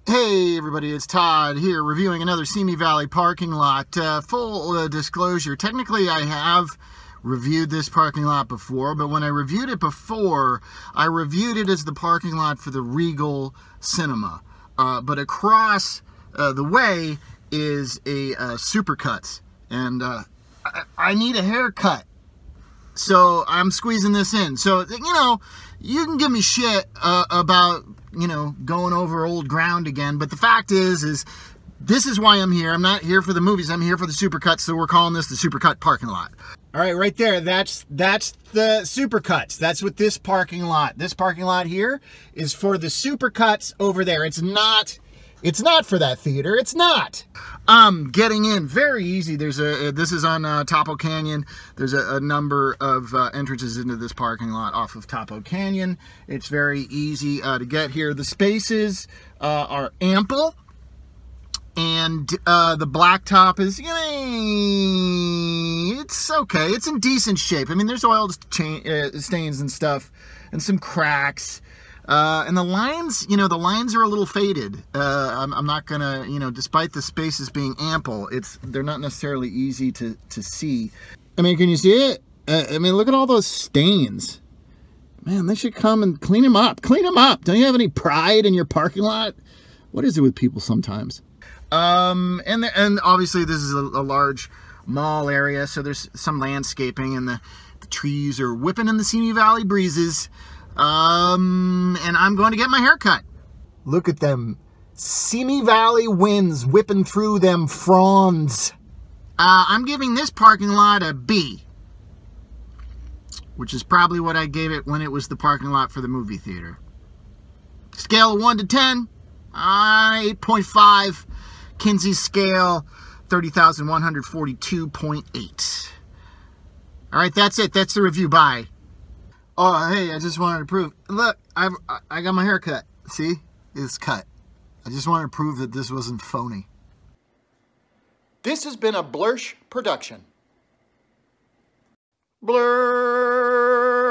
Hey everybody, it's Todd here reviewing another Simi Valley parking lot. Full disclosure, technically I have reviewed this parking lot before, but when I reviewed it before, I reviewed it as the parking lot for the Regal Cinema. But across the way is a Supercuts, and I need a haircut. So I'm squeezing this in. So, you know, you can give me shit about, you know, going over old ground again. But the fact is this is why I'm here. I'm not here for the movies. I'm here for the Supercuts. So we're calling this the Supercut parking lot. All right, right there. That's the Supercuts. That's what this parking lot here is for the Supercuts over there. It's not for that theater. It's not. Getting in, very easy. This is on Topo Canyon. There's a number of entrances into this parking lot off of Topo Canyon. It's very easy to get here. The spaces are ample, and the blacktop is, it's okay. It's in decent shape. I mean, there's oil stains and stuff, and some cracks. And the lines, the lines are a little faded. I'm not gonna, despite the spaces being ample, they're not necessarily easy to see. I mean, can you see it? I mean, look at all those stains. Man, they should come and clean them up. Clean them up. Don't you have any pride in your parking lot? What is it with people sometimes? And obviously this is a large mall area, so there's some landscaping, and the trees are whipping in the Simi Valley breezes. And I'm going to get my hair cut. Look at them Simi Valley winds whipping through them fronds. I'm giving this parking lot a B, which is probably what I gave it when it was the parking lot for the movie theater. Scale of 1 to 10, 8.5. Kinsey scale, 30,142.8. All right, that's it. That's the review. Bye. Oh, hey, I just wanted to prove. Look, I got my hair cut. See? It's cut. I just wanted to prove that this wasn't phony. This has been a Blursh production. Blur.